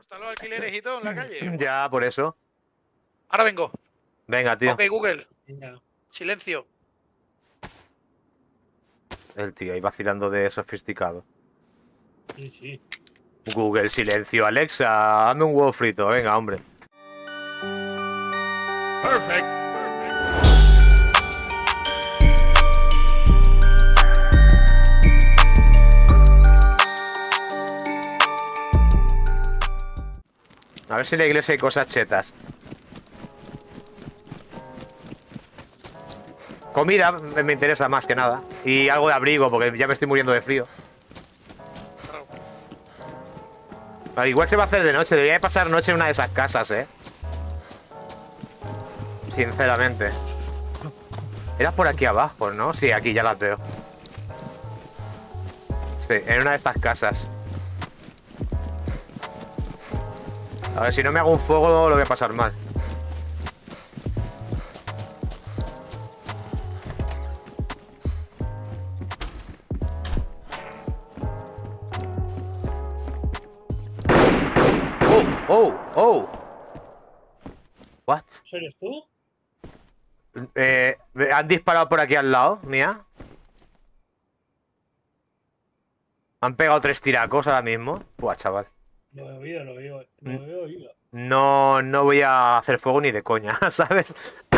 ¿Están los alquileres y todo en la calle? Ya, por eso. Ahora vengo. Venga, tío. Ok, Google. Venga. Silencio. El tío ahí vacilando de sofisticado. Sí, sí. Google, silencio. Alexa, hazme un huevo frito. Venga, hombre. Perfect. A ver si en la iglesia hay cosas chetas. Comida me interesa más que nada. Y algo de abrigo, porque ya me estoy muriendo de frío. Igual se va a hacer de noche. Debería de pasar noche en una de esas casas, sinceramente. Era por aquí abajo, ¿no? Sí, aquí ya las veo. Sí, en una de estas casas. A ver, si no me hago un fuego lo voy a pasar mal. ¡Oh! ¡Oh! ¿What? ¿Eso eres tú? ¿Han disparado por aquí al lado, mía? Han pegado 3 tiracos ahora mismo. Buah, chaval. Lo he oído, lo he oído. No voy a hacer fuego ni de coña, ¿sabes?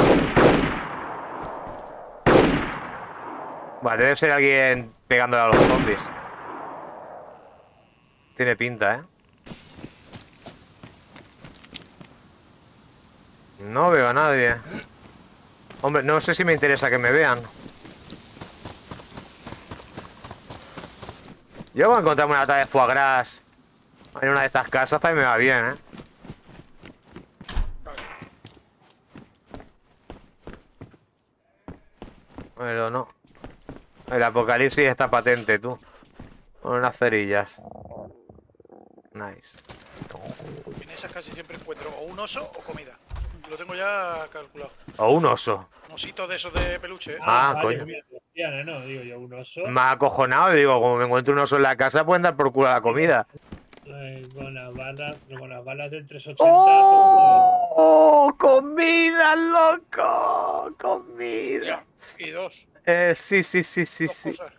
Vale, debe ser alguien pegándole a los zombies. Tiene pinta, ¿eh? No veo a nadie. Hombre, no sé si me interesa que me vean. Yo voy a encontrarme una lata de foie gras en una de estas casas, también me va bien, ¿eh? Pero no. El apocalipsis está patente, tú. Con unas cerillas. Nice. En esas casi siempre encuentro o un oso o comida. Lo tengo ya calculado. O un oso. Un osito de esos de peluche, ¿eh? Ah, vale, coño. mira, cristiana, no, digo yo, un oso. Me ha acojonado y digo, como me encuentro un oso en la casa, pueden dar por culo a la comida. Con las balas del 380. ¡Oh! ¡Comida, loco! ¡Comida! Y dos. Sí. Dos cosas.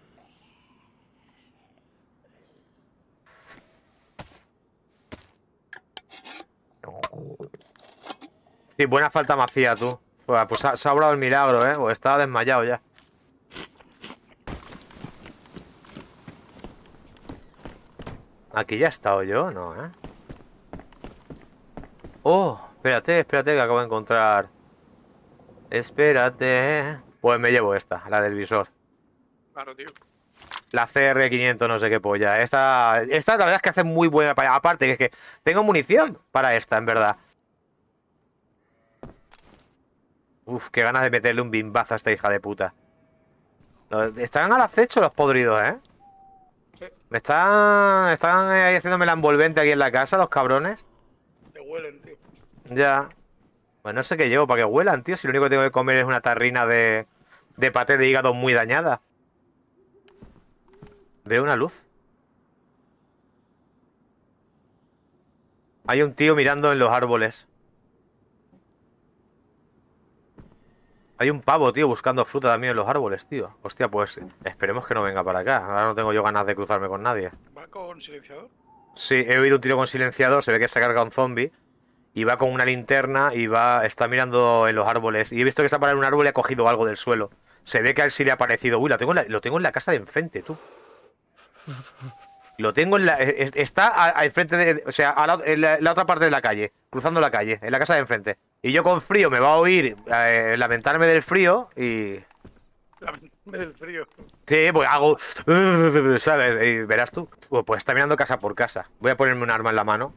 Sí, buena falta me hacía, tú. Pues se ha obrado el milagro, ¿eh? Pues estaba desmayado ya. Aquí ya he estado yo, ¿no, eh? Oh, espérate, que acabo de encontrar. Espérate. Pues me llevo esta, la del visor. Claro, tío. La CR500, no sé qué polla. Esta la verdad es que hace muy buena. Aparte, que es que tengo munición para esta, en verdad. Uf, qué ganas de meterle un bimbazo a esta hija de puta. Están al acecho los podridos, ¿eh? Sí. Están ahí haciéndome la envolvente aquí en la casa, los cabrones. Te huelen, tío. Ya. Pues no sé qué llevo para que huelan, tío. Si lo único que tengo que comer es una tarrina de paté de hígado muy dañada. Veo una luz. Hay un tío mirando en los árboles. Hay un pavo, tío, buscando fruta también en los árboles, tío. Hostia, pues esperemos que no venga para acá. Ahora no tengo yo ganas de cruzarme con nadie. ¿Va con silenciador? Sí, he oído un tiro con silenciador. Se ve que se ha cargado un zombie. Y va con una linterna y está mirando en los árboles. Y he visto que se ha parado en un árbol y ha cogido algo del suelo. Se ve que a él sí le ha parecido. Uy, lo tengo en la casa de enfrente, tú. Lo tengo en la... Está al frente de... O sea, en la otra parte de la calle. Cruzando la calle, en la casa de enfrente. Y yo con frío me va a oír lamentarme del frío y... Lamentarme del frío. Sí, pues hago... ¿Sabes? Y verás tú. Pues está mirando casa por casa. Voy a ponerme un arma en la mano.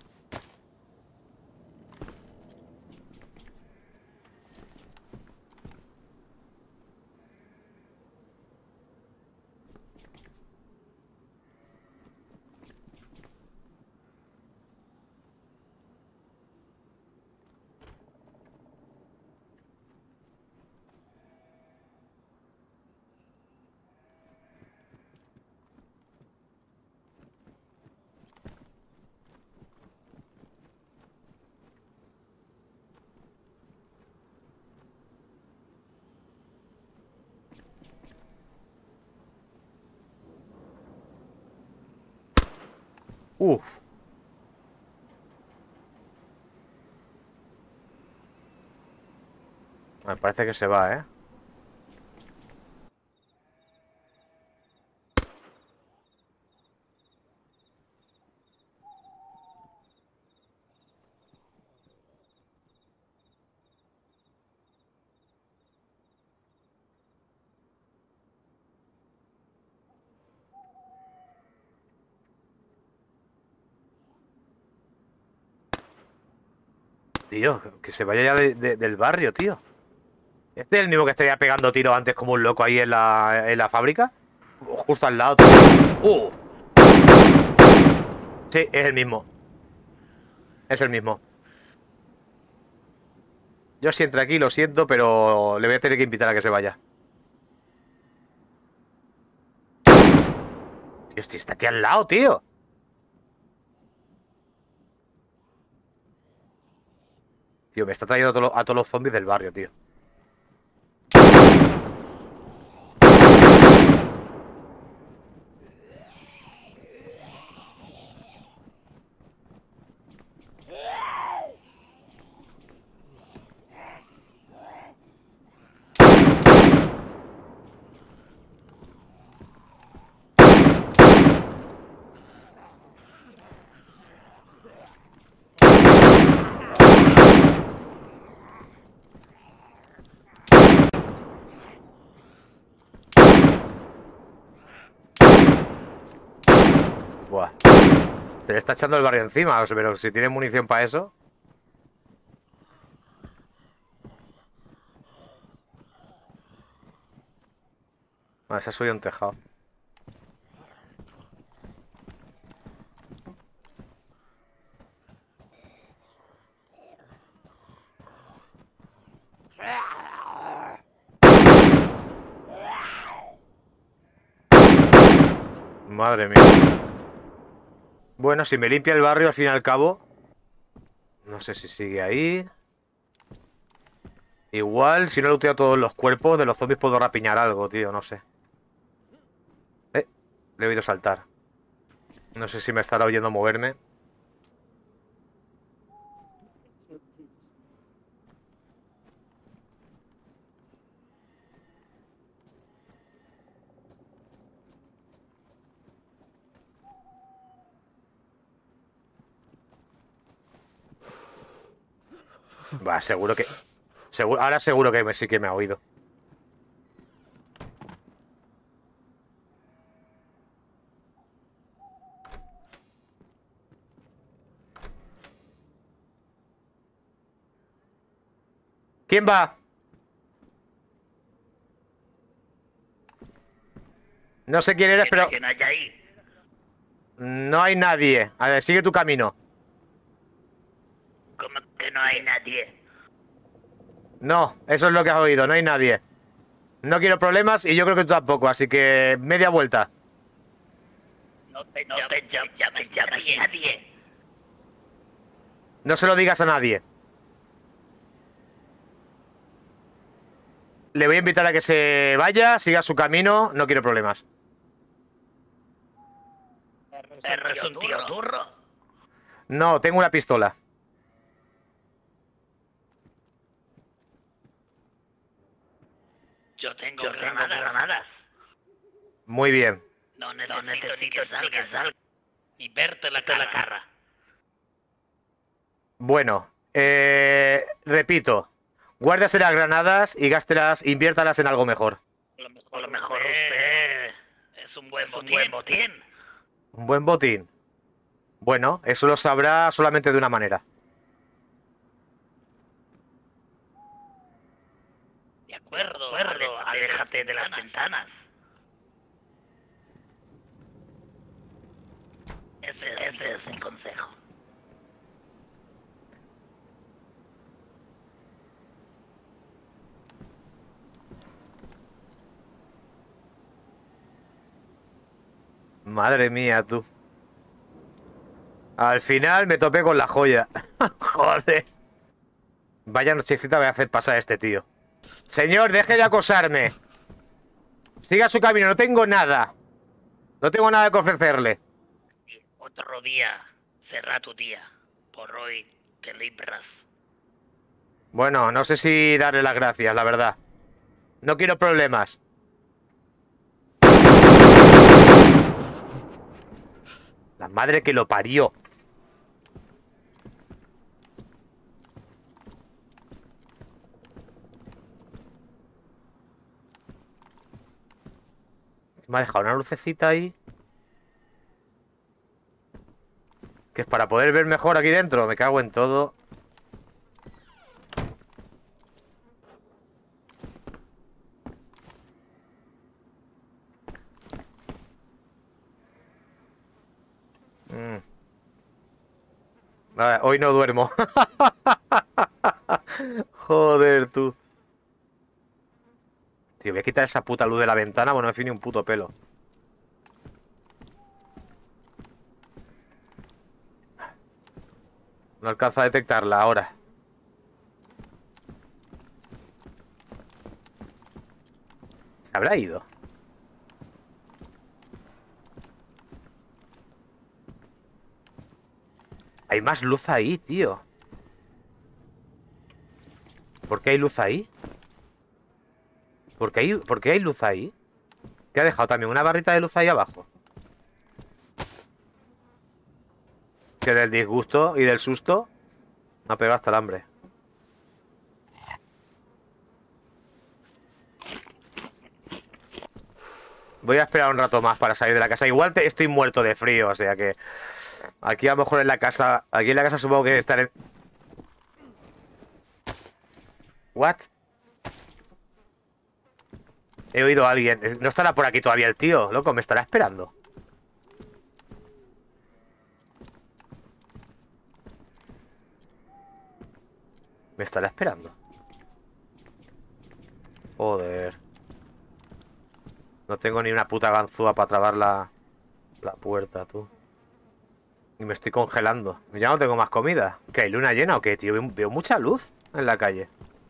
Uf. Me parece que se va, ¿eh? Tío, que se vaya ya del barrio, tío. ¿Este es el mismo que estaría pegando tiros antes como un loco ahí en la fábrica? Justo al lado, tío. Sí, es el mismo. Es el mismo. Yo si entré aquí, lo siento, pero le voy a tener que invitar a que se vaya. Tío, está aquí al lado, tío. Tío, me está trayendo a todos los zombies del barrio, tío. Buah. Se le está echando el barrio encima, o sea, pero si tiene munición para eso. Ah, se ha subido un tejado. Madre mía. Bueno, si me limpia el barrio al fin y al cabo. No sé si sigue ahí. Igual, si no looteo todos los cuerpos de los zombies puedo rapiñar algo, tío, no sé. Le he oído saltar. No sé si me estará oyendo moverme. Va, seguro que... ahora seguro que sí que me ha oído. ¿Quién va? No sé quién eres, pero... ¿Quién hay ahí? No hay nadie. A ver, sigue tu camino. ¿Cómo que no hay nadie? No, eso es lo que has oído, no hay nadie. No quiero problemas y yo creo que tú tampoco, así que media vuelta. No te llamas nadie. No se lo digas a nadie. Le voy a invitar a que se vaya, siga su camino, no quiero problemas. ¿Eres un tío turro? No, tengo una pistola. Yo tengo granadas. Muy bien. No necesito ni que salga. Ni verte la cara. Bueno, repito. Guárdase las granadas y gástelas, inviértalas en algo mejor. A lo mejor usted es un buen botín. Un buen botín. Bueno, eso lo sabrá solamente de una manera. De acuerdo, aléjate de las ventanas. Ese es el consejo. Madre mía, tú. Al final me topé con la joya. Joder. Vaya nochecita voy a hacer pasar a este tío. Señor, deje de acosarme. Siga su camino, no tengo nada. No tengo nada que ofrecerle. Otro día será tu día. Por hoy te libras. Bueno, no sé si darle las gracias, la verdad. No quiero problemas. La madre que lo parió. Me ha dejado una lucecita ahí. Que es para poder ver mejor aquí dentro. Me cago en todo. Vale, hoy no duermo. Joder, tú. Tío, voy a quitar esa puta luz de la ventana. Bueno, no me fui ni un puto pelo. No alcanza a detectarla ahora. ¿Se habrá ido? Hay más luz ahí, tío. ¿Por qué hay luz ahí? ¿Por qué hay luz ahí? ¿Qué ha dejado también una barrita de luz ahí abajo? Que del disgusto y del susto me ha pegado hasta el hambre. Voy a esperar un rato más para salir de la casa. Igual estoy muerto de frío, o sea que... Aquí a lo mejor en la casa... Aquí en la casa supongo que estaré... ¿What? He oído a alguien. ¿No estará por aquí todavía el tío? Loco, me estará esperando. Me estará esperando. Joder. No tengo ni una puta ganzúa para trabar la puerta, tú. Y me estoy congelando. Ya no tengo más comida. ¿Qué, hay luna llena o qué, tío? Veo mucha luz en la calle.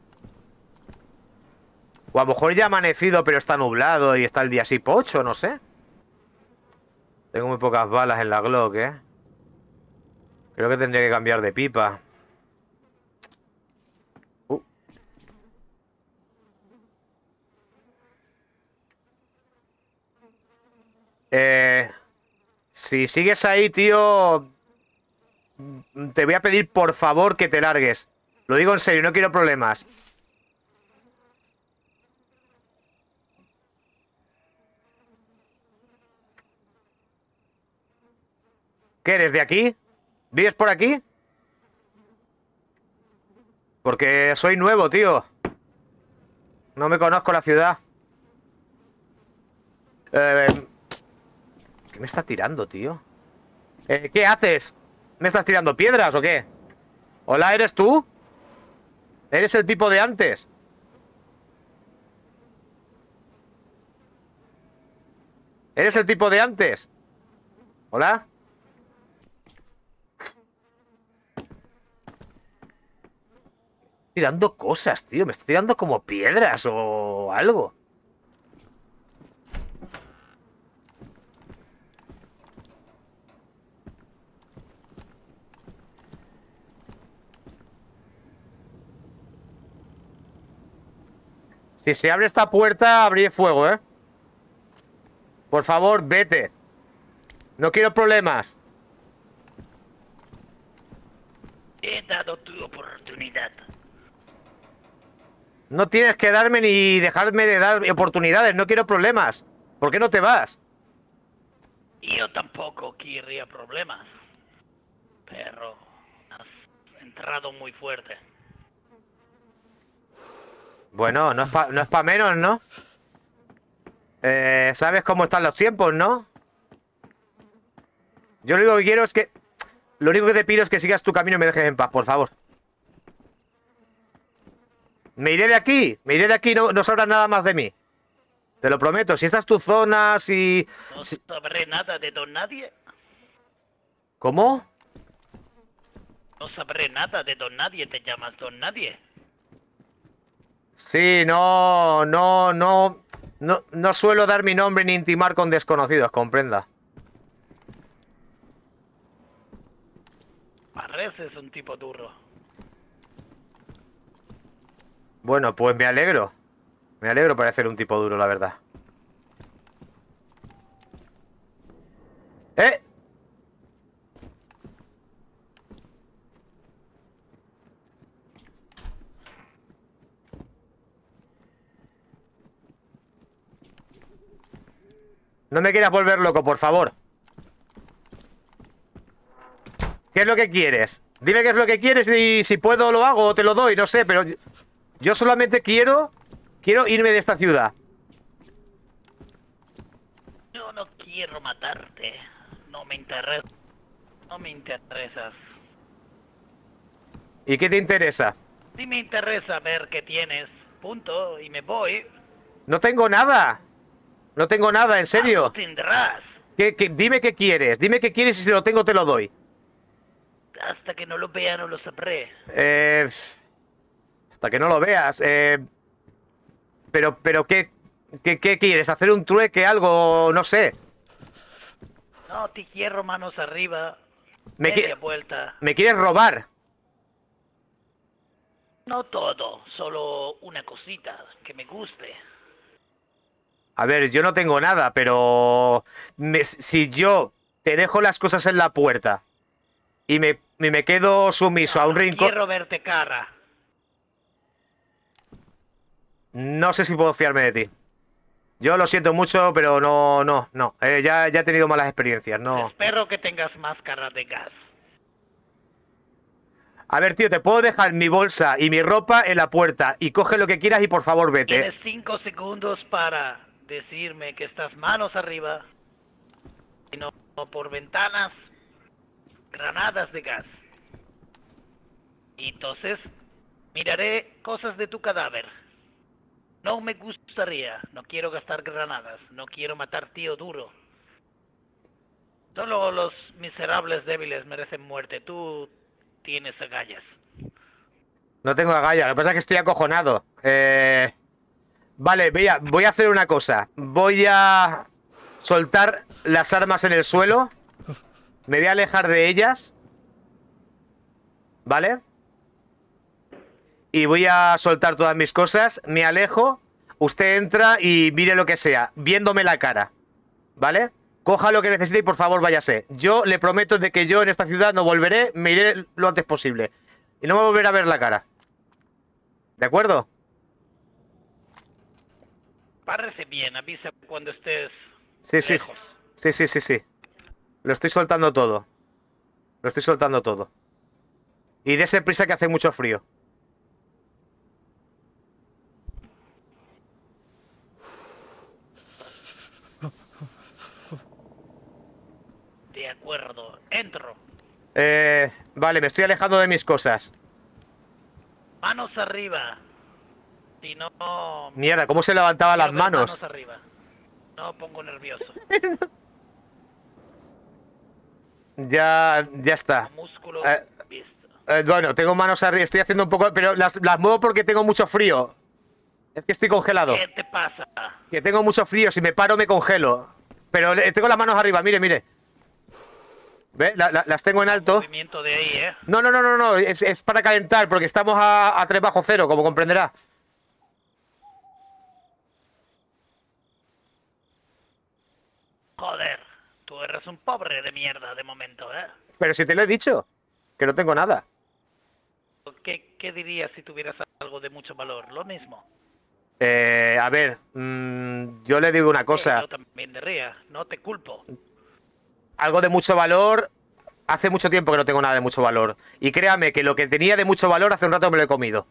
O a lo mejor ya ha amanecido, pero está nublado y está el día así pocho, no sé. Tengo muy pocas balas en la Glock, ¿eh? Creo que tendría que cambiar de pipa. Si sigues ahí, tío, te voy a pedir por favor que te largues. Lo digo en serio, no quiero problemas. ¿Qué eres de aquí? ¿Vives por aquí? Porque soy nuevo, tío. No me conozco la ciudad. ¿Qué me está tirando, tío? ¿Qué haces? ¿Me estás tirando piedras o qué? Hola, ¿eres tú? ¿Eres el tipo de antes? ¿Eres el tipo de antes? ¿Hola? Tirando cosas, tío. Me está tirando como piedras o algo. Si se abre esta puerta, abriré fuego, ¿eh? Por favor, vete. No quiero problemas. He dado tu oportunidad. No tienes que darme ni dejarme de dar oportunidades. No quiero problemas. ¿Por qué no te vas? Yo tampoco querría problemas. Pero has entrado muy fuerte. Bueno, no es pa menos, ¿no? ¿Sabes cómo están los tiempos, no? Yo lo único que quiero es que... Lo único que te pido es que sigas tu camino y me dejes en paz, por favor. Me iré de aquí. Me iré de aquí, no sabrás nada más de mí. Te lo prometo. Si esta es tu zona, si... No sabré nada de don nadie. ¿Cómo? No sabré nada de don nadie. Te llamas don nadie. Sí, no suelo dar mi nombre ni intimar con desconocidos, comprenda. pareces un tipo duro. Bueno, pues me alegro. Me alegro parecer un tipo duro, la verdad. ¡Eh! No me quieras volver loco, por favor. ¿Qué es lo que quieres? Dime qué es lo que quieres y si puedo lo hago o te lo doy, no sé, pero yo solamente quiero irme de esta ciudad. Yo no quiero matarte. No me interesa. No me interesas. ¿Y qué te interesa? Sí me interesa ver qué tienes. Punto. Y me voy. No tengo nada. No tengo nada, en serio. Algo tendrás. Dime qué quieres. Dime qué quieres y si lo tengo te lo doy. Hasta que no lo vea no lo sabré. Hasta que no lo veas. Pero ¿qué quieres? ¿Hacer un trueque, algo? No sé. No, te quiero manos arriba. Me Media vuelta. ¿Me quieres robar? No todo, solo una cosita que me guste. A ver, yo no tengo nada, pero si yo te dejo las cosas en la puerta y me quedo sumiso a un rincón... Quiero verte cara. No sé si puedo fiarme de ti. Yo lo siento mucho, pero no. Ya he tenido malas experiencias, no. Espero que tengas máscara de gas. A ver, tío, te puedo dejar mi bolsa y mi ropa en la puerta y coge lo que quieras y por favor vete. Tienes 5 segundos para decirme que estás manos arriba. Y no por ventanas, granadas de gas. Y entonces miraré cosas de tu cadáver. No me gustaría, no quiero gastar granadas, no quiero matar tío duro. Solo los miserables débiles merecen muerte, tú tienes agallas. No tengo agallas, lo que pasa es que estoy acojonado. Vale, voy a hacer una cosa. Voy a soltar las armas en el suelo. Me voy a alejar de ellas. ¿Vale? Y voy a soltar todas mis cosas. Me alejo. Usted entra y mire lo que sea, viéndome la cara. ¿Vale? Coja lo que necesite y por favor váyase. Yo le prometo de que yo en esta ciudad no volveré. Me iré lo antes posible. Y no me volveré a ver la cara. ¿De acuerdo? Parece bien, avisa cuando estés Sí, sí. lejos. Sí. Lo estoy soltando todo. Lo estoy soltando todo. Y dése prisa que hace mucho frío. De acuerdo, entro. Vale, me estoy alejando de mis cosas. Manos arriba. Si no... Mierda, ¿cómo se levantaba quiero las ver manos? manos arriba. No pongo nervioso. Ya está. Músculo visto. Bueno, tengo manos arriba, estoy haciendo un poco... Pero las muevo porque tengo mucho frío. Es que estoy congelado. ¿Qué te pasa? Que tengo mucho frío, si me paro me congelo. Pero tengo las manos arriba, mire. ¿Ve? Las tengo en alto. Movimiento de ahí, ¿eh? No. Es para calentar, porque estamos a 3 bajo cero, como comprenderá. Joder, tú eres un pobre de mierda de momento, ¿eh? Pero si te lo he dicho, que no tengo nada. ¿Qué dirías si tuvieras algo de mucho valor? Lo mismo. A ver, yo le digo una cosa. Yo también diría, no te culpo. Algo de mucho valor. Hace mucho tiempo que no tengo nada de mucho valor. Y créame que lo que tenía de mucho valor hace un rato me lo he comido.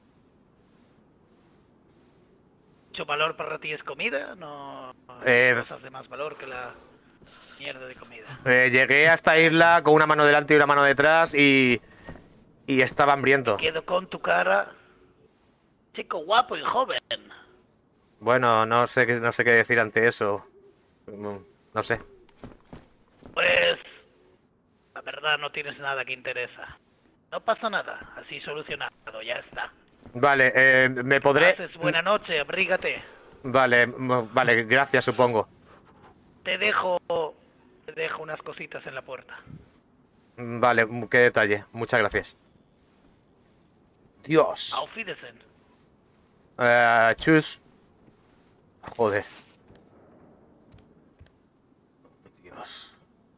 ¿Mucho valor para ti es comida? No cosas de más valor que la mierda de comida. Llegué a esta isla con una mano delante y una mano detrás y estaba hambriento. Quedo con tu cara. Chico guapo y joven. Bueno, no sé qué decir ante eso. No sé. Pues... la verdad no tienes nada que interesa. No pasa nada, así solucionado, ya está. Vale, me podré... Pases buena noche, abrígate. Vale, gracias, supongo. Te dejo unas cositas en la puerta. Vale, qué detalle. Muchas gracias. Dios. Auf Wiedersehen. Chus. Joder. Dios.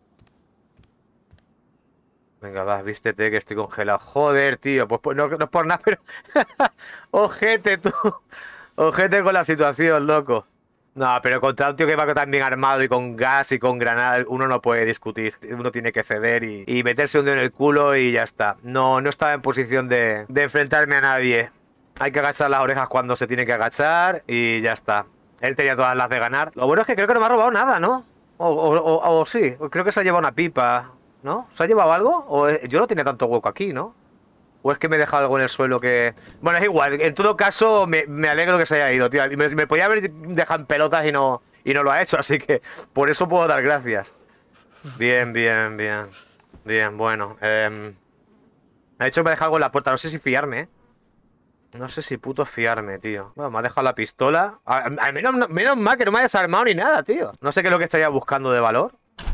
Venga, va, vístete que estoy congelado. Joder, tío. Pues no, no es por nada, pero... Ojete, tú. Ojete con la situación, loco. No, pero contra un tío que va tan bien armado y con gas y con granadas, uno no puede discutir. Uno tiene que ceder y meterse un dedo en el culo y ya está. No, no estaba en posición de enfrentarme a nadie. Hay que agachar las orejas cuando se tiene que agachar y ya está. Él tenía todas las de ganar. Lo bueno es que creo que no me ha robado nada, ¿no? O sí, creo que se ha llevado una pipa, ¿no? ¿Se ha llevado algo? Yo no tenía tanto hueco aquí, ¿no? ¿O es que me he dejado algo en el suelo que...? Bueno, es igual. En todo caso, me alegro que se haya ido, tío. Me podía haber dejado en pelotas y no lo ha hecho, así que por eso puedo dar gracias. Bien, bien, bien. Bien, bueno. Me ha dicho que me ha dejado algo en la puerta. No sé si fiarme, ¿eh? No sé si puto fiarme, tío. Bueno, me ha dejado la pistola. Menos mal que no me ha desarmado ni nada, tío. No sé qué es lo que estaría buscando de valor.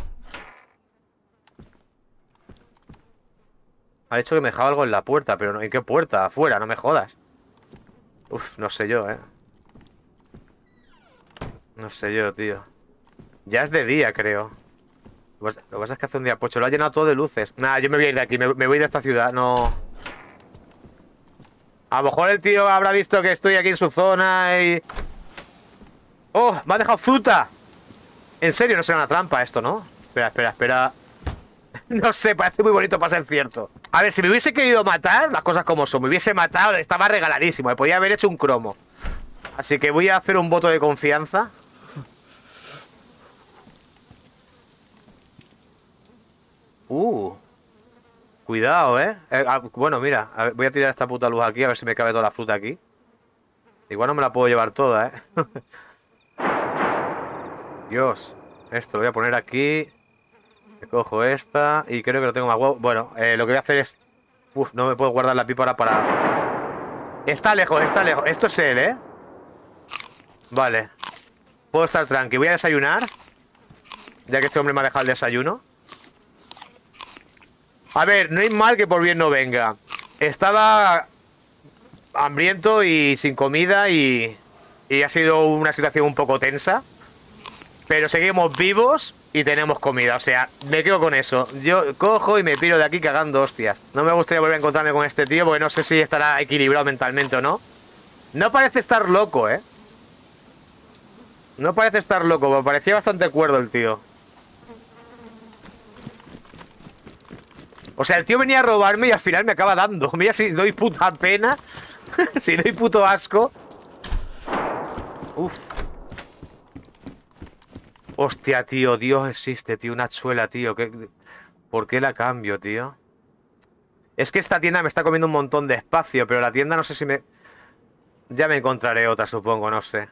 Ha dicho que me dejaba algo en la puerta, pero no, ¿en qué puerta? Afuera, no me jodas. Uf, no sé yo, No sé yo, tío. Ya es de día, creo. Lo que pasa es que hace un día pocho. Lo ha llenado todo de luces. Nada, yo me voy a ir de aquí. Me voy de esta ciudad, no... A lo mejor el tío habrá visto que estoy aquí en su zona y... ¡Oh! ¡Me ha dejado fruta! En serio, no será una trampa esto, ¿no? Espera. No sé, parece muy bonito para ser cierto. A ver, si me hubiese querido matar, las cosas como son, me hubiese matado, estaba regaladísimo. Me podía haber hecho un cromo. Así que voy a hacer un voto de confianza. Cuidado, bueno, mira, a ver, voy a tirar esta puta luz aquí, a ver si me cabe toda la fruta aquí. Igual no me la puedo llevar toda, Dios, esto lo voy a poner aquí. Me cojo esta y creo que no tengo más huevo. Bueno, lo que voy a hacer es... Uf, no me puedo guardar la pipa ahora para... Está lejos. Esto es él, Vale. Puedo estar tranqui. Voy a desayunar, ya que este hombre me ha dejado el desayuno. A ver, no hay mal que por bien no venga. Estaba hambriento y sin comida y ha sido una situación un poco tensa. Pero seguimos vivos y tenemos comida. O sea, me quedo con eso. Yo cojo y me piro de aquí cagando hostias. No me gustaría volver a encontrarme con este tío porque no sé si estará equilibrado mentalmente o no. No parece estar loco, No parece estar loco, me parecía bastante cuerdo el tío. O sea, el tío venía a robarme y al final me acaba dando. Mira si doy puta pena. Si doy puto asco. Uf. Hostia, tío, Dios existe, tío. Una hachuela, tío. ¿Por qué la cambio, tío? Es que esta tienda me está comiendo un montón de espacio, pero la tienda no sé si me... Ya me encontraré otra, supongo, no sé.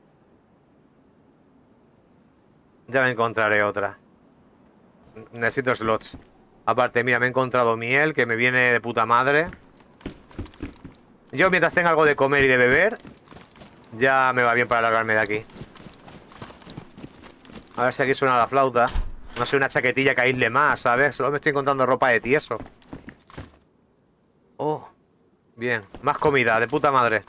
Ya me encontraré otra. Necesito slots. Aparte, mira, me he encontrado miel, que me viene de puta madre. Yo, mientras tenga algo de comer y de beber, ya me va bien para largarme de aquí. A ver si aquí suena la flauta. No sé, una chaquetilla que aísle más, ¿sabes? Solo me estoy encontrando ropa de tieso. Oh, bien. Más comida, de puta madre.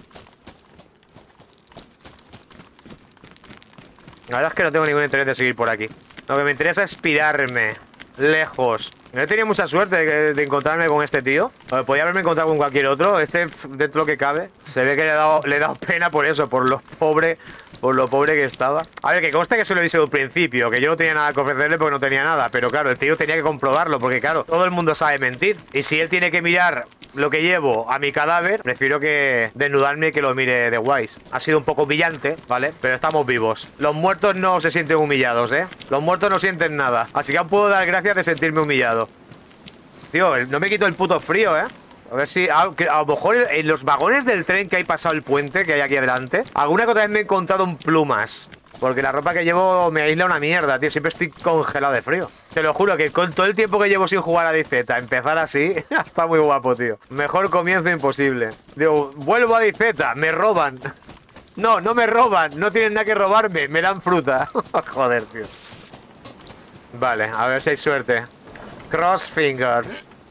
La verdad es que no tengo ningún interés de seguir por aquí. Lo que me interesa es pirarme lejos. No he tenido mucha suerte de encontrarme con este tío. Podría haberme encontrado con cualquier otro. Este, dentro de lo que cabe, se ve que le he dado pena por eso, por lo pobre que estaba. A ver, que conste que se lo he dicho de un principio, que yo no tenía nada que ofrecerle porque no tenía nada. Pero claro, el tío tenía que comprobarlo, porque claro, todo el mundo sabe mentir. Y si él tiene que mirar lo que llevo a mi cadáver, prefiero que desnudarme y que lo mire de guays. Ha sido un poco humillante, ¿vale? Pero estamos vivos. Los muertos no se sienten humillados, Los muertos no sienten nada. Así que aún puedo dar gracias de sentirme humillado. Tío, no me quito el puto frío, A ver si... A lo mejor en los vagones del tren que hay pasado el puente, que hay aquí adelante, alguna que otra vez me he encontrado en plumas. Porque la ropa que llevo me aísla una mierda, tío. Siempre estoy congelado de frío. Te lo juro que con todo el tiempo que llevo sin jugar a DZ, empezar así, está muy guapo, tío. Mejor comienzo imposible. Digo, vuelvo a DZ, me roban. No, no me roban, no tienen nada que robarme, me dan fruta. Joder, tío. Vale, a ver si hay suerte. Crossfinger.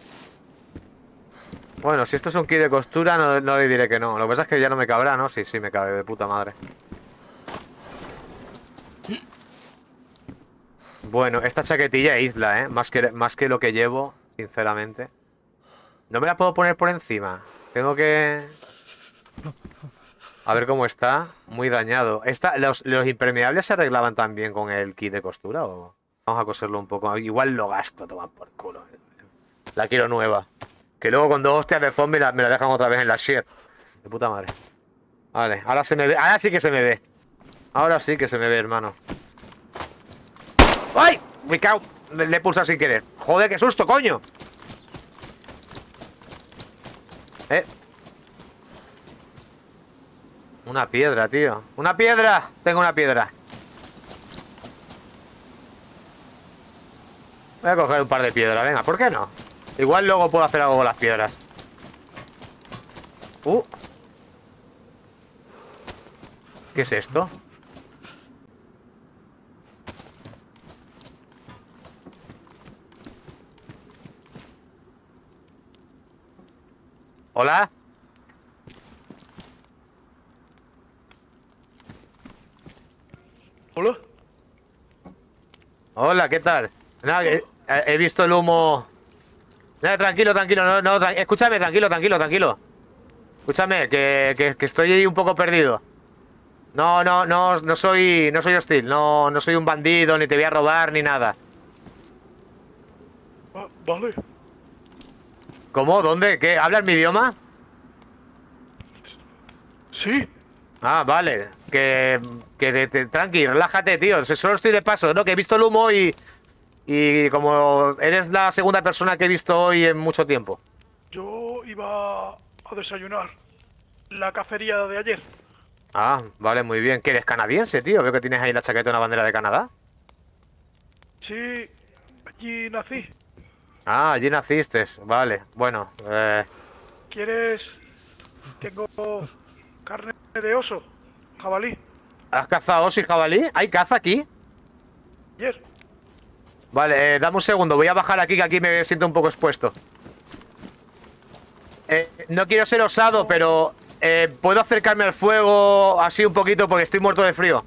Bueno, si esto es un kit de costura, no le diré que no. Lo que pasa es que ya no me cabrá, ¿no? Sí, me cabe, de puta madre. Bueno, esta chaquetilla isla, ¿eh? Más que lo que llevo, sinceramente. No me la puedo poner por encima. Tengo que... A ver cómo está. Muy dañado. ¿Los impermeables se arreglaban también con el kit de costura? ¿O? Vamos a coserlo un poco. Igual lo gasto, toma por culo. La quiero nueva. Que luego con 2 hostias de zombie me la dejan otra vez en la shit. De puta madre. Vale, ahora se me ve. Ahora sí que se me ve. Ahora sí que se me ve, hermano. ¡Ay! Me cago. Le he pulsado sin querer. Joder, qué susto, coño. Una piedra, tío. ¡Una piedra! Tengo una piedra. Voy a coger un par de piedras, venga, ¿por qué no? Igual luego puedo hacer algo con las piedras. ¿Qué es esto? ¿Hola? ¿Hola? Hola, ¿qué tal? Nada, he visto el humo. Nada, tranquilo, escúchame, tranquilo. Escúchame, que estoy ahí un poco perdido. No soy hostil, no soy un bandido, ni te voy a robar, ni nada. Vale. ¿Cómo? ¿Dónde? ¿Qué? ¿Hablas mi idioma? Sí. Ah, vale. Tranqui, relájate, tío. Solo estoy de paso, ¿no? Que he visto el humo y como eres la segunda persona que he visto hoy en mucho tiempo. Yo iba a desayunar la cacería de ayer. Ah, vale, muy bien. ¿Que eres canadiense, tío? Veo que tienes ahí la chaqueta de una bandera de Canadá. Sí, allí nací. Ah, allí naciste. Vale, bueno. ¿Quieres? Tengo carne de oso, jabalí. ¿Has cazado oso y jabalí? ¿Hay caza aquí? Ayer. Vale, dame un segundo. Voy a bajar aquí, que aquí me siento un poco expuesto. No quiero ser osado, pero... ¿puedo acercarme al fuego así un poquito? Porque estoy muerto de frío.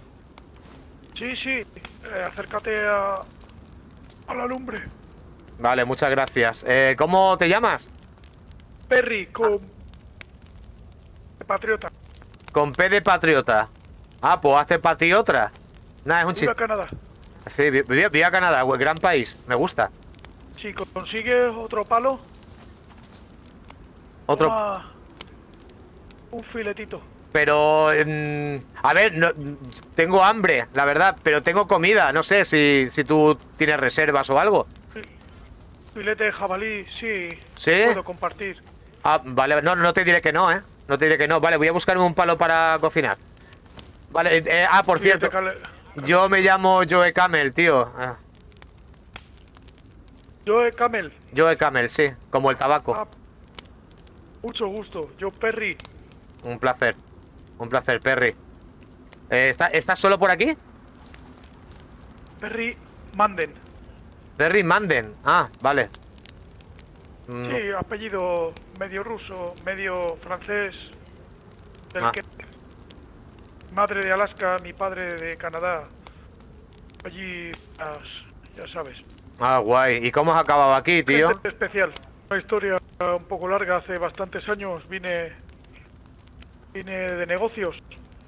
Sí. Acércate a la lumbre. Vale, muchas gracias. ¿Cómo te llamas? Perry, con... Patriota. Con P de patriota. Ah, pues hazte para ti otra. Nada, es un Viva chiste. Canadá. Sí, viva Canadá, gran país. Me gusta. Si consigues otro palo, Otro... toma un filetito. Pero... a ver, tengo hambre, la verdad. Pero tengo comida. No sé si tú tienes reservas o algo. Filete de jabalí, sí. ¿Sí? Puedo compartir. Ah, vale. No te diré que no, ¿eh? No te diré que no. Vale, voy a buscarme un palo para cocinar. Vale, por Sí, cierto. Yo me llamo Joe Camel, tío. Joe Camel. Joe Camel, sí. Como el tabaco. Ah, mucho gusto. Yo Perry. Un placer. Un placer, Perry. ¿Estás solo por aquí? Perry Manden. Perry Manden. Ah, vale. Sí, apellido medio ruso, medio francés. Del que... Madre de Alaska, mi padre de Canadá. Allí, ya sabes. Ah, guay. ¿Y cómo has acabado aquí, tío? Gente especial. Una historia un poco larga. Hace bastantes años vine de negocios.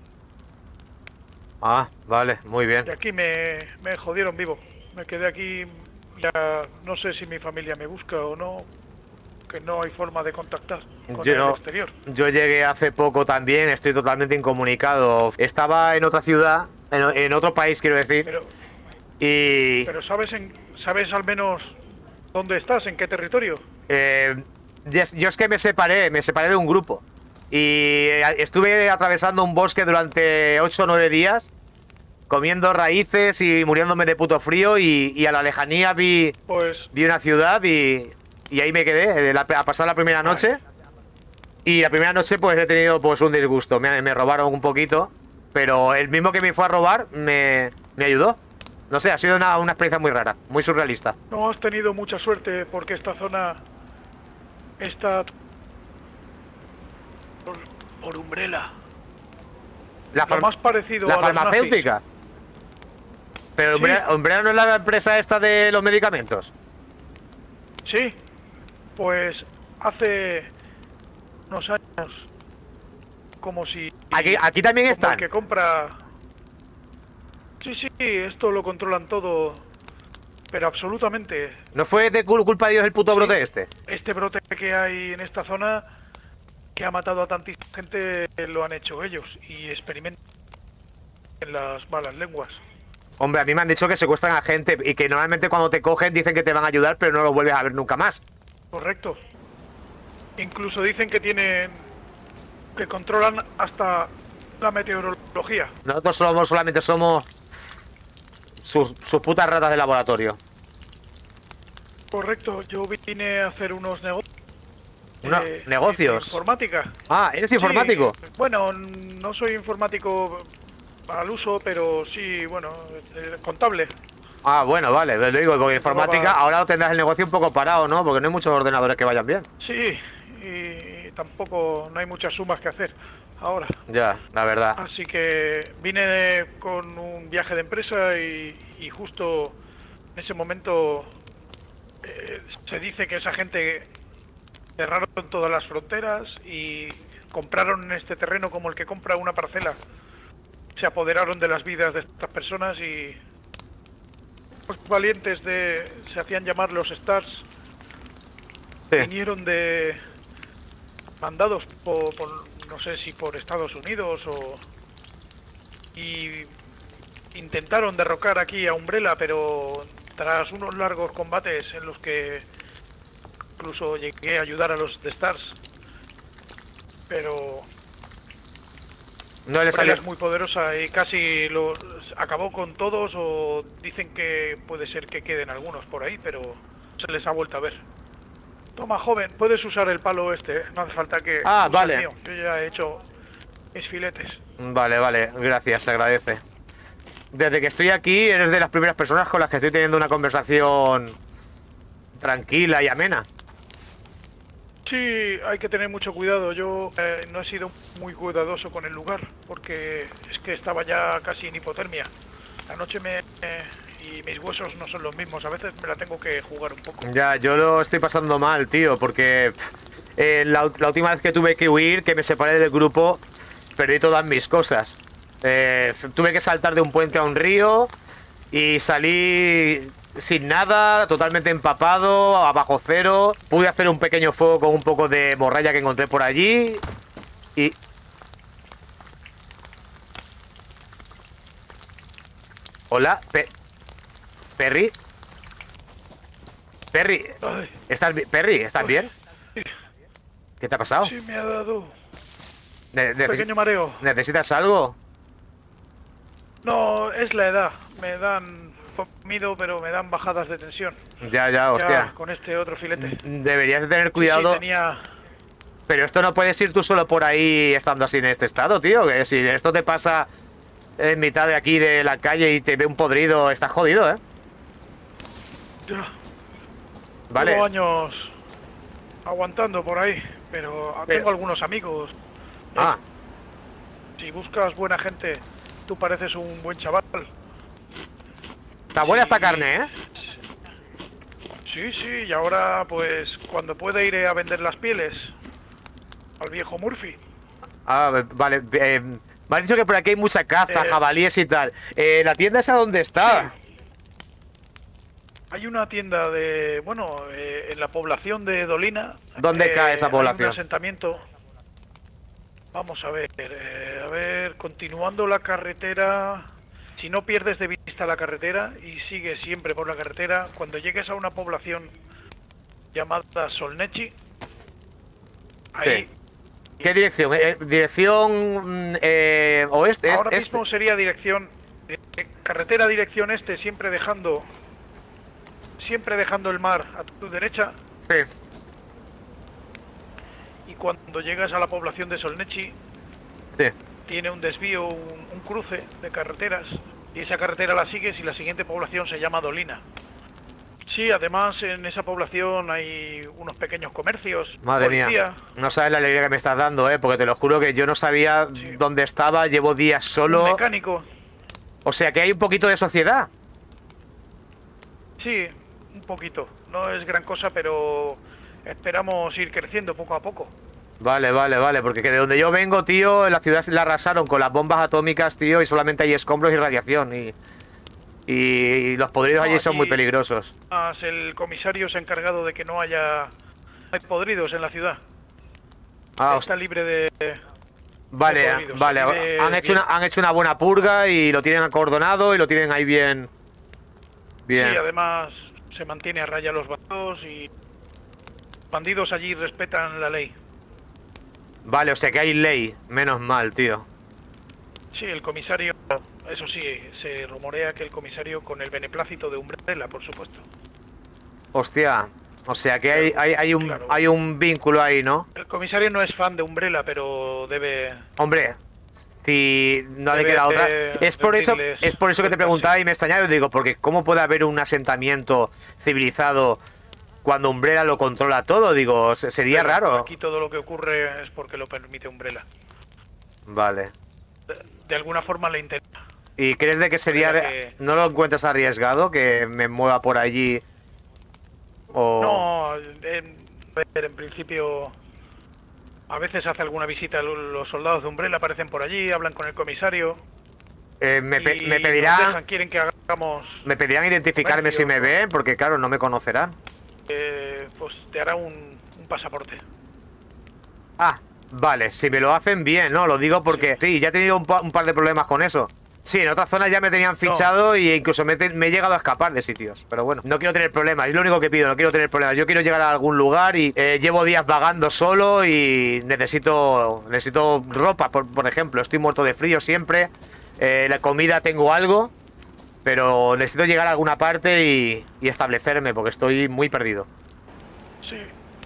Ah, vale, muy bien. Y aquí me jodieron vivo. Me quedé aquí. Ya no sé si mi familia me busca o no. Que no hay forma de contactar con el exterior. Yo llegué hace poco también. Estoy totalmente incomunicado. Estaba en otra ciudad, en otro país, quiero decir. Pero ¿sabes al menos dónde estás? ¿En qué territorio? Yo es que me separé de un grupo. Y estuve atravesando un bosque durante 8 o 9 días, comiendo raíces y muriéndome de puto frío. Y a la lejanía vi una ciudad y ahí me quedé a pasar la primera noche. Y la primera noche pues he tenido pues un disgusto. Me robaron un poquito, pero el mismo que me fue a robar me ayudó. No sé, ha sido una experiencia muy rara, muy surrealista. No has tenido mucha suerte porque esta zona está por Umbrella. Lo más parecido la a los farmacéutica. nazis. Pero Sí. Umbrella no es la empresa esta de los medicamentos. Sí, pues hace unos años, como si... Aquí también como están. el que compra... Sí, sí, esto lo controlan todo, pero absolutamente. ¿No fue de culpa de Dios el puto Sí. brote este? Este brote que hay en esta zona, que ha matado a tantísima gente, lo han hecho ellos y experimentan en las malas lenguas. Hombre, a mí me han dicho que secuestran a gente y que normalmente cuando te cogen dicen que te van a ayudar, pero no lo vuelves a ver nunca más. Correcto. Incluso dicen que que controlan hasta la meteorología. Nosotros solamente somos sus putas ratas de laboratorio. Correcto, yo vine a hacer unos negocios. ¿Negocios? Informática. Ah, ¿eres informático? Sí, bueno, no soy informático al uso, pero sí, bueno, contable. Ah, bueno, vale, lo digo, porque informática ahora lo tendrás el negocio un poco parado, ¿no? Porque no hay muchos ordenadores que vayan bien. Sí, y tampoco no hay muchas sumas que hacer ahora. Ya, la verdad. Así que vine con un viaje de empresa y justo en ese momento se dice que esa gente cerraron todas las fronteras y compraron este terreno como el que compra una parcela. Se apoderaron de las vidas de estas personas y los valientes se hacían llamar los Stars. Sí. Vinieron mandados por no sé si por Estados Unidos y intentaron derrocar aquí a Umbrella, pero tras unos largos combates en los que incluso llegué a ayudar a los de Stars, pero No le salió. es muy poderosa y casi acabó con todos, o dicen que puede ser que queden algunos por ahí, pero se les ha vuelto a ver. Toma, joven, puedes usar el palo este, no hace falta que Ah, uses vale. el mío. Yo ya he hecho mis filetes. Vale, vale, gracias, se agradece. Desde que estoy aquí eres de las primeras personas con las que estoy teniendo una conversación tranquila y amena. Sí, hay que tener mucho cuidado. Yo no he sido muy cuidadoso con el lugar porque es que estaba ya casi en hipotermia. Anoche y mis huesos no son los mismos. A veces me la tengo que jugar un poco. Ya, yo lo estoy pasando mal, tío, porque la última vez que tuve que huir, que me separé del grupo, perdí todas mis cosas. Tuve que saltar de un puente a un río y salí sin nada, totalmente empapado, a bajo cero. Pude hacer un pequeño fuego con un poco de morralla que encontré por allí y... Hola, Perry. Perry, Ay, Perry, ¿estás bien? ¿Qué te ha pasado? sí, me ha dado un Ne- pequeño mareo. ¿Necesitas algo? No, es la edad. Me dan comido, pero me dan bajadas de tensión. Ya, hostia. Ya, con este otro filete. Deberías de tener Sí, cuidado. tenía... Pero esto no puedes ir tú solo por ahí estando así en este estado, tío. Que si esto te pasa en mitad de aquí de la calle y te ve un podrido, estás jodido, ¿eh? Ya, Vale. llevo años aguantando por ahí, pero tengo algunos amigos. Ah, Si buscas buena gente, tú pareces un buen chaval. está buena esta Sí. carne, ¿eh? Sí, sí, y ahora pues cuando pueda iré a vender las pieles al viejo Murphy. Ah, vale. Me has dicho que por aquí hay mucha caza, Eh, jabalíes y tal. ¿La tienda esa dónde está? Hay una tienda en la población de Dolina. ¿Dónde cae esa hay población? un asentamiento. Vamos a ver, continuando la carretera. Si no pierdes de vista la carretera y sigues siempre por la carretera, cuando llegues a una población llamada Solnechi, ahí, ¿Qué dirección? ¿Dirección oeste? ahora este? mismo sería carretera dirección este, siempre dejando el mar a tu derecha, Sí. y cuando llegas a la población de Solnechi, Sí. tiene un desvío, un cruce de carreteras Y esa carretera la sigues y la siguiente población se llama Dolina. Sí, además en esa población hay unos pequeños comercios. Madre mía, no sabes la alegría que me estás dando, porque te lo juro que yo no sabía dónde estaba, llevo días solo. Un mecánico. O sea que hay un poquito de sociedad. Sí, un poquito. No es gran cosa, pero esperamos ir creciendo poco a poco. Vale, vale, vale, porque de donde yo vengo, tío, la ciudad la arrasaron con las bombas atómicas, tío, y solamente hay escombros y radiación. Y los podridos allí son muy peligrosos. El comisario se ha encargado de que no haya... Hay podridos en la ciudad. Está libre de... Vale, podridos. vale. Han hecho una buena purga y lo tienen acordonado y lo tienen ahí bien. Bien. Sí, además se mantiene a raya los bandidos y... Bandidos allí respetan la ley. Vale, o sea que hay ley. Menos mal, tío. Sí, el comisario... Eso sí, se rumorea que el comisario con el beneplácito de Umbrella, por supuesto. Hostia, o sea que claro. hay un vínculo ahí, ¿no? El comisario no es fan de Umbrella, pero debe... Hombre, si no le queda otra... Es por eso que te preguntaba y me extrañaba, digo, porque ¿cómo puede haber un asentamiento civilizado cuando Umbrella lo controla todo? Digo, sería raro. Aquí todo lo que ocurre es porque lo permite Umbrella. Vale. De alguna forma le intenta. ¿Y crees de que sería... ¿No lo encuentras arriesgado que me mueva por allí? O... No, en principio... A veces hace alguna visita, los soldados de Umbrella aparecen por allí, hablan con el comisario. Me pedirán... Quieren que hagamos... Me pedirán identificarme si me ven, porque claro, no me conocerán. Pues te hará un pasaporte. Ah, vale, si me lo hacen bien, ¿no? Lo digo porque sí, ya he tenido un par de problemas con eso. Sí, en otras zonas ya me tenían fichado y incluso me he llegado a escapar de sitios. Pero bueno, no quiero tener problemas, es lo único que pido, no quiero tener problemas. Yo quiero llegar a algún lugar y llevo días vagando solo y necesito ropa, por ejemplo. Estoy muerto de frío siempre. La comida tengo algo, pero necesito llegar a alguna parte y establecerme porque estoy muy perdido. Sí.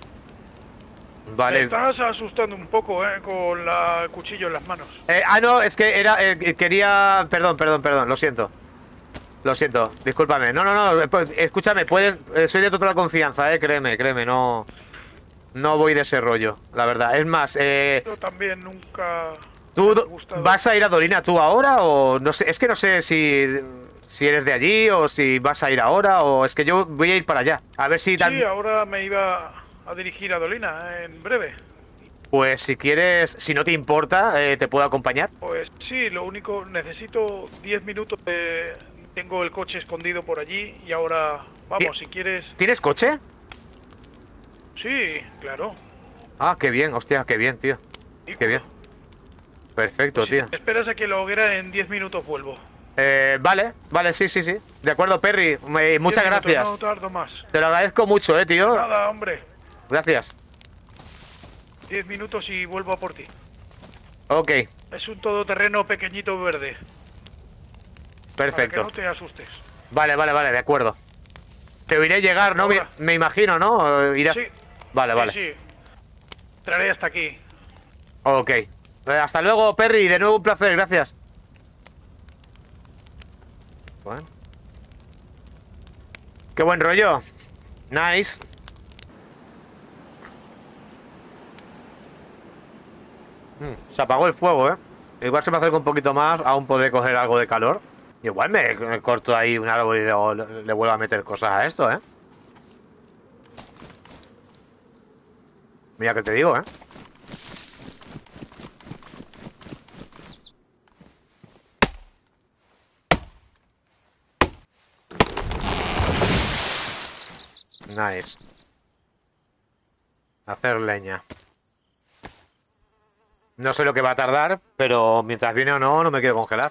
Vale. Me estás asustando un poco, con el cuchillo en las manos. No, es que quería... Perdón, lo siento. Lo siento, discúlpame. No, pues, escúchame, soy de total confianza, créeme, no voy de ese rollo, la verdad. Es más, Yo también nunca... ¿Tú vas a ir a Dolina tú ahora o no sé? Es que no sé si eres de allí o si vas a ir ahora o es que yo voy a ir para allá. A ver si... Sí, ahora me iba a dirigir a Dolina en breve. Pues si quieres, si no te importa, ¿te puedo acompañar? Pues sí, lo único, necesito 10 minutos tengo el coche escondido por allí y ahora, vamos, si quieres... ¿Tienes coche? Sí, claro. Ah, qué bien, hostia, qué bien, tío. Qué bien. Perfecto, pues tío. Si te esperas a que la hoguera, en 10 minutos vuelvo. Vale, sí. De acuerdo, Perry, muchas gracias. No tardo más. Te lo agradezco mucho, tío. Nada, hombre. Gracias. 10 minutos y vuelvo a por ti. Ok. Es un todoterreno pequeñito verde. Perfecto. Para que no te asustes. Vale, de acuerdo. Te oiré llegar, ¿no? Me imagino, ¿no? Irá... Sí. Vale. Sí. Traeré hasta aquí. Ok. Hasta luego, Perry. De nuevo un placer, gracias. Bueno. Qué buen rollo. Nice. Se apagó el fuego, Igual se me acerca un poquito más, aún podré coger algo de calor. Igual me corto ahí un árbol y luego le vuelvo a meter cosas a esto, Mira que te digo, Nice. Hacer leña. No sé lo que va a tardar, pero mientras viene o no, no me quiero congelar.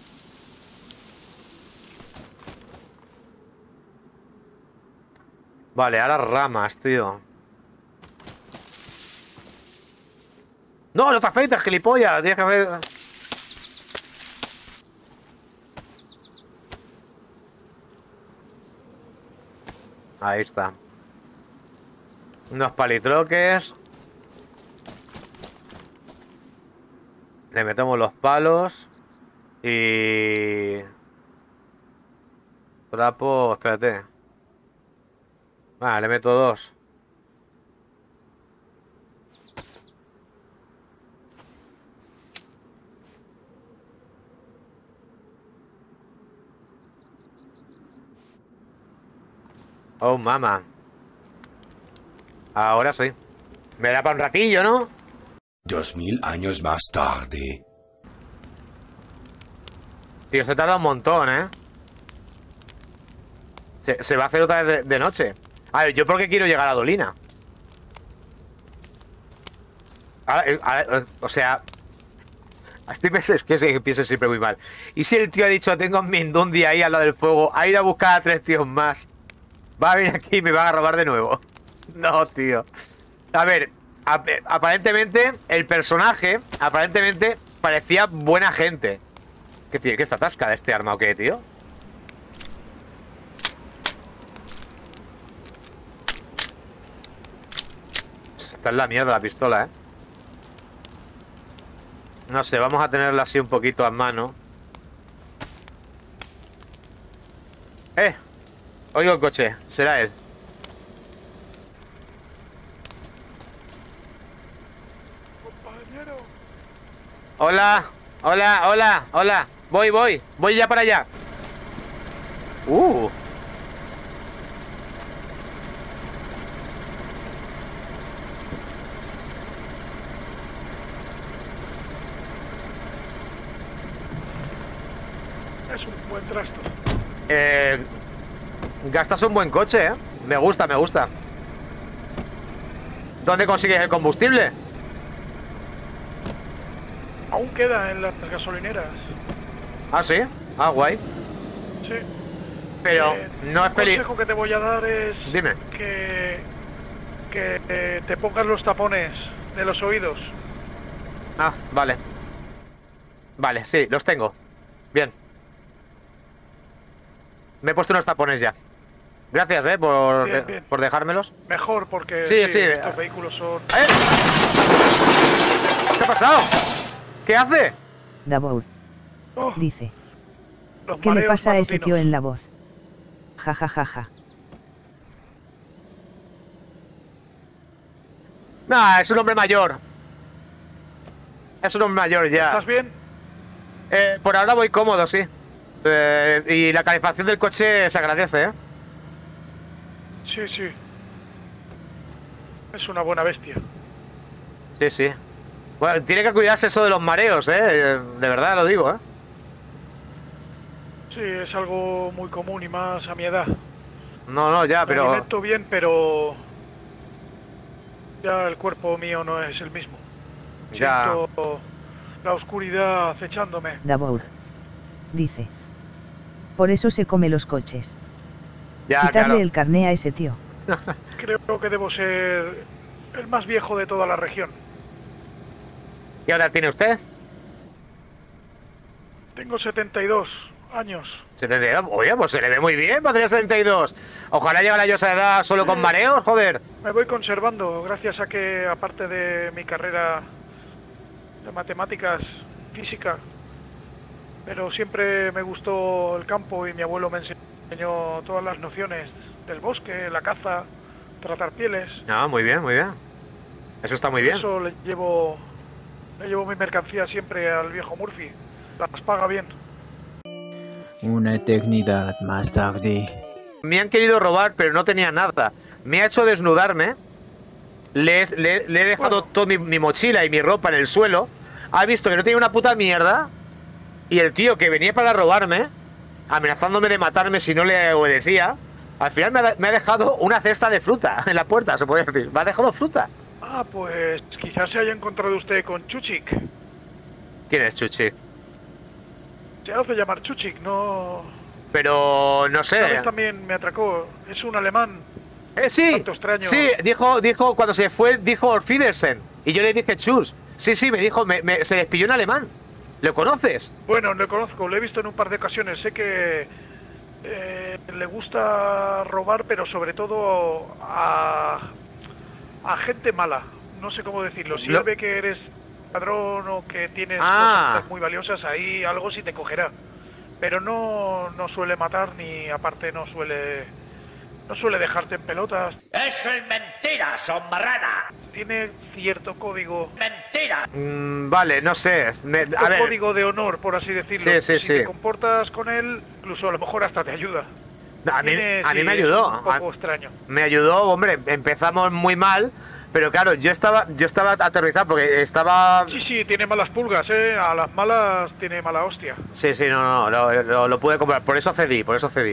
Vale, ahora ramas, tío. ¡No, no te afeitas, gilipollas! Tienes que hacer... Ahí está. Unos palitroques. Le metemos los palos. Y Trapo, espérate. Vale, le meto 2. Oh, mamá. Ahora sí. Me da para un ratillo, ¿no? 2000 años más tarde. Tío, se tarda un montón, ¿eh? Se va a hacer otra vez de noche. A ver, ¿yo por qué quiero llegar a Dolina? O sea... Es que pienso siempre muy mal. ¿Y si el tío ha dicho, tengo a Mindundi ahí al lado del fuego, ha ido a buscar a 3 tíos más? Va a venir aquí y me van a robar de nuevo. No, tío. A ver, aparentemente el personaje, aparentemente parecía buena gente. ¿Qué tío? ¿Qué está atascada este arma o qué, tío? Está en la mierda la pistola, ¿eh? No sé, vamos a tenerla así un poquito a mano. Oigo el coche, será él. Compañero. Hola, hola, hola, hola. Voy ya para allá. Es un buen trasto. Gastas un buen coche, ¿eh? Me gusta, me gusta. ¿Dónde consigues el combustible? Aún queda en las gasolineras. Ah, sí. Ah, guay. Sí. Pero no es El peligroso. consejo que te voy a dar es Dime. que te pongas los tapones de los oídos. Ah, vale. Vale, sí, los tengo. Bien. Me he puesto unos tapones ya. Gracias, Bien. por dejármelos. Mejor porque Sí. estos vehículos son... ¡Eh! ¿Qué ha pasado? ¿Qué hace? Dabour Oh, dice. los ¿Qué le mareos pasa a ese matutinos. tío en la voz? Ja ja ja ja. Nah, es un hombre mayor. Es un hombre mayor ya. ¿Estás bien? Por ahora voy cómodo, sí. Y la calefacción del coche se agradece, ¿eh? Sí. Es una buena bestia. Sí. Bueno, tiene que cuidarse eso de los mareos, ¿eh? De verdad lo digo, ¿eh? Sí, es algo muy común y más a mi edad. No, ya, Me pero... alimento bien, pero... Ya el cuerpo mío no es el mismo. Ya. Siento la oscuridad acechándome. Dabour dice. Por eso se come los coches. Ya, Quitarle claro. el carné a ese tío. Creo que debo ser el más viejo de toda la región. ¿Y ahora tiene usted? Tengo 72 años. 72. Oye, pues se le ve muy bien para tener 72. Ojalá llegara yo a esa edad solo con mareos, joder. Me voy conservando gracias a que, aparte de mi carrera de matemáticas, física, pero siempre me gustó el campo y mi abuelo me enseñó todas las nociones del bosque, la caza, tratar pieles. Ah, muy bien, muy bien. Eso está muy Por bien. eso le llevo mi mercancía siempre al viejo Murphy. Las paga bien. Una eternidad más tarde. Me han querido robar, pero no tenía nada. Me ha hecho desnudarme. Le he dejado Bueno. toda mi mochila y mi ropa en el suelo. Ha visto que no tenía una puta mierda. Y el tío que venía para robarme, amenazándome de matarme si no le obedecía, al final me ha dejado una cesta de fruta en la puerta, se puede decir. Me ha dejado fruta. Ah, pues quizás se haya encontrado usted con Chuchik. ¿Quién es Chuchi? Se hace llamar Chuchik, no... Pero no Una sé. vez también me atracó. Es un alemán. Sí, tanto extraño. sí, dijo cuando se fue, dijo Orfidersen. Y yo le dije Chus. Sí, me dijo, se despidió en alemán. ¿Lo conoces? Bueno, le conozco, lo he visto en un par de ocasiones. Sé que le gusta robar, pero sobre todo a gente mala. No sé cómo decirlo. Si Lo- él ve que eres ladrón o que tienes Ah. cosas muy valiosas, ahí algo sí te cogerá. pero no suele matar ni aparte no suele dejarte en pelotas. ¡Eso es mentira, son marrana! Tiene cierto código. ¡Mentira! Vale, no sé. A ver. Código de honor, por así decirlo. Sí, sí, si sí. te comportas con él, incluso a lo mejor hasta te ayuda. A mí Sí, me ayudó. Es un poco extraño. Me ayudó, hombre. Empezamos muy mal, pero claro, yo estaba aterrorizado porque estaba. Sí, tiene malas pulgas, a las malas tiene mala hostia. Sí, no, lo pude comprar. Por eso cedí.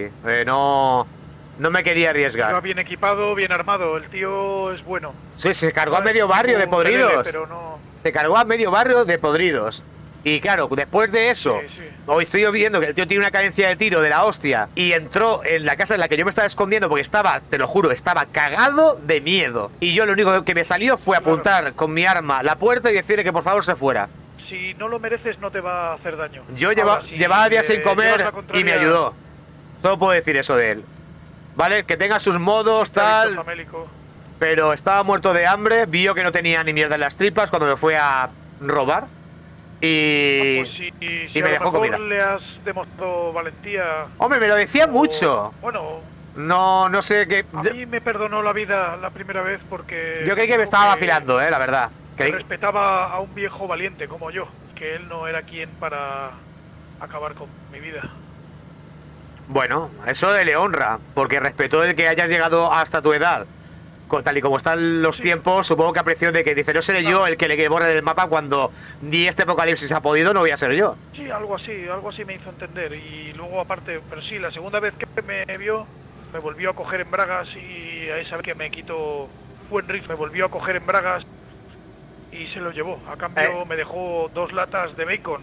No me quería Va arriesgar. bien equipado, bien armado, el tío es bueno. Sí, se cargó a No es medio barrio de tipo un podridos. pelele, pero no... Se cargó a medio barrio de podridos. Y claro, después de eso, Sí. hoy estoy viendo que el tío tiene una cadencia de tiro de la hostia y entró en la casa en la que yo me estaba escondiendo porque estaba, te lo juro, estaba cagado de miedo. Y yo lo único que me salió fue apuntar con mi arma la puerta y decirle que por favor se fuera. Si no lo mereces no te va a hacer daño. Yo Ahora, si llevaba días sin llevas comer la y me contraria, ayudó. Solo puedo decir eso de él. ¿Vale? Que tenga sus modos, está visto tal. famélico. Pero estaba muerto de hambre, vio que no tenía ni mierda en las tripas cuando me fue a robar. Y... Pues si me a dejó lo mejor comida. le has demostrado valentía... Hombre, me lo decía o- mucho. Bueno, No sé qué... a mí me perdonó la vida la primera vez porque... Yo creí que me estaba vacilando, la verdad. Que Creí- respetaba a un viejo valiente como yo, que él no era quien para acabar con mi vida. Bueno, eso le honra, porque respetó el que hayas llegado hasta tu edad. Tal y como están los tiempos, supongo que apreció de que dice, no seré yo el que le borre del mapa cuando ni este apocalipsis ha podido, no voy a ser yo. Sí, algo así me hizo entender. Y luego aparte, pero sí, la segunda vez que me vio, me volvió a coger en bragas y a esa vez que me quitó buen riff, me volvió a coger en bragas y se lo llevó. A cambio me dejó 2 latas de bacon.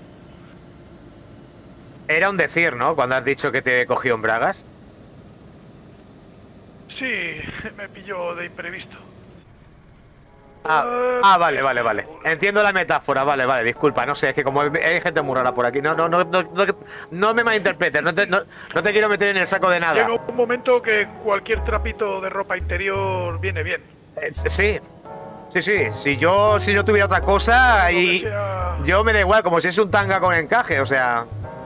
Era un decir, ¿no? Cuando has dicho que te cogió en bragas. Sí, me pilló de imprevisto. Vale. Entiendo la metáfora, vale, disculpa, no sé, es que como hay gente muy rara por aquí, no me malinterpretes, no te quiero meter en el saco de nada. Llega un momento que cualquier trapito de ropa interior viene bien. Sí, si no tuviera otra cosa y Aunque sea- yo me da igual, como si es un tanga con encaje, o sea,